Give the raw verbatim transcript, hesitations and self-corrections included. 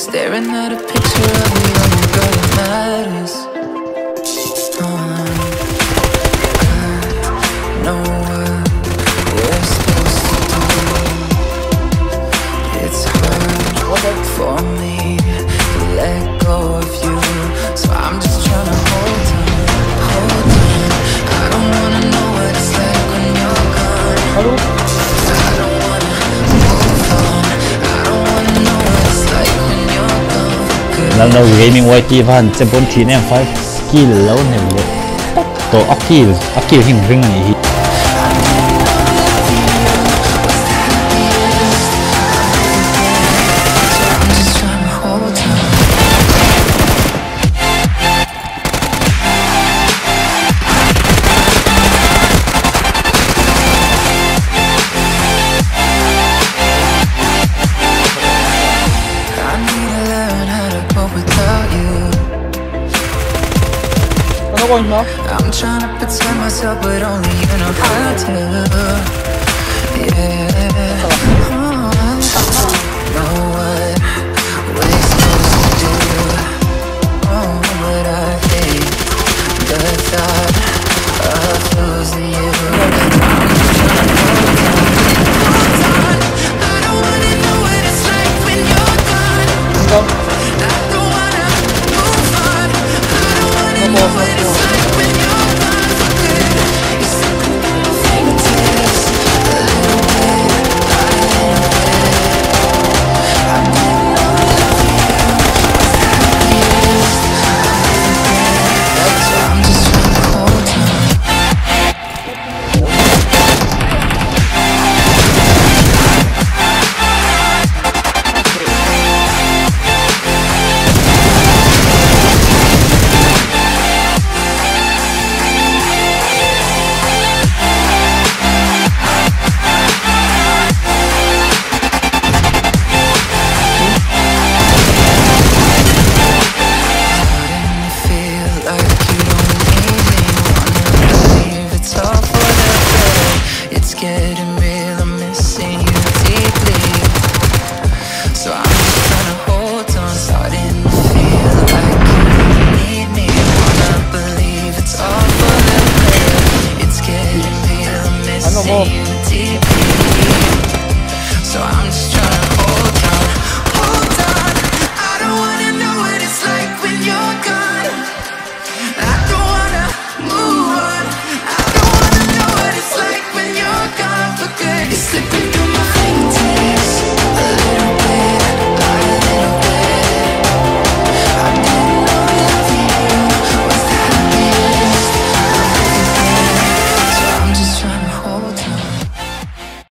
staring at a picture of the only girl that matters. uh, I know what we're supposed to do. It's hard for me to let go of you, so I'm just trying to hold on, hold on. I don't wanna know what it's like when you're gone. Hello? I don't wanna move on. I don't wanna know what it's like when you're gone. Lần đầu gaming quay ti van sẽ bốn chín em phải kỳ lâu này vậy. Tổ ốc kỳ, ốc kỳ hình vinh này. I'm trying to protect myself, but only you know how to.